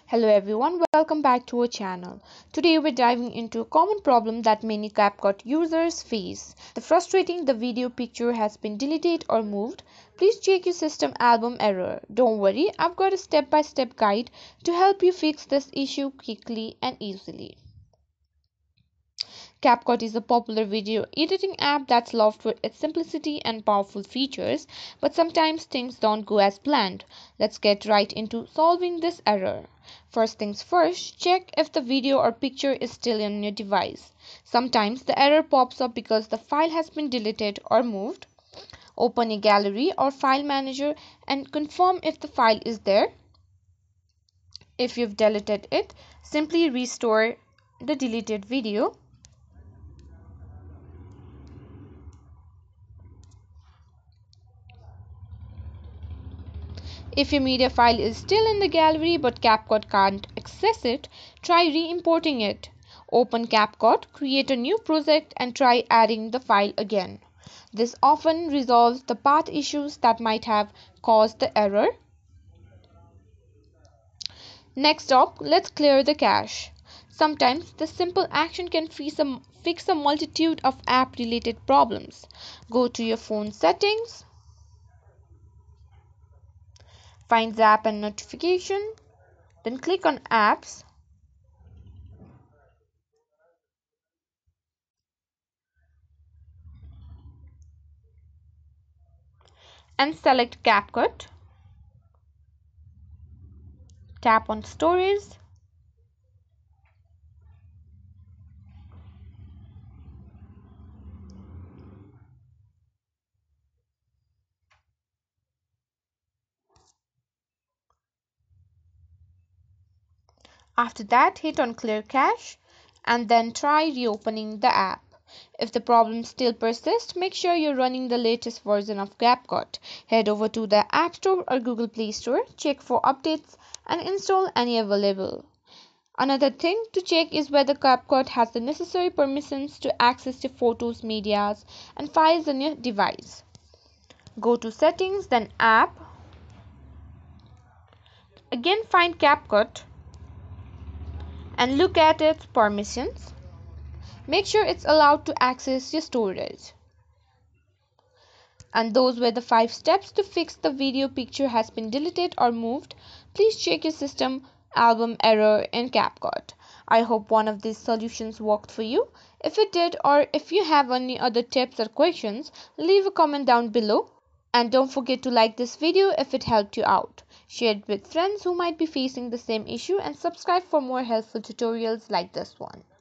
Hello everyone, welcome back to our channel. Today we're diving into a common problem that many CapCut users face. The frustrating the video picture has been deleted or moved. Please check your system album error. Don't worry, I've got a step-by-step guide to help you fix this issue quickly and easily. CapCut is a popular video editing app that's loved for its simplicity and powerful features, but sometimes things don't go as planned. Let's get right into solving this error. First things first, check if the video or picture is still on your device. Sometimes the error pops up because the file has been deleted or moved. Open a gallery or file manager and confirm if the file is there. If you've deleted it, simply restore the deleted video. If your media file is still in the gallery but CapCut can't access it, try re-importing it. Open CapCut, create a new project and try adding the file again. This often resolves the path issues that might have caused the error. Next up, let's clear the cache. Sometimes the simple action can fix a multitude of app-related problems. Go to your phone settings. Find the app and notification, then click on apps. And select CapCut. Tap on storage. After that, hit on clear cache and then try reopening the app. If the problem still persists, make sure you're running the latest version of CapCut. Head over to the App Store or Google Play Store, check for updates and install any available. Another thing to check is whether CapCut has the necessary permissions to access the photos, medias and files on your device. Go to Settings, then App. Again find CapCut and look at its permissions. Make sure it's allowed to access your storage. And those were the 5 steps to fix the video picture has been deleted or moved. Please check your system album error in CapCut. I hope one of these solutions worked for you. If it did, or if you have any other tips or questions, leave a comment down below. And don't forget to like this video if it helped you out. Share it with friends who might be facing the same issue and subscribe for more helpful tutorials like this one.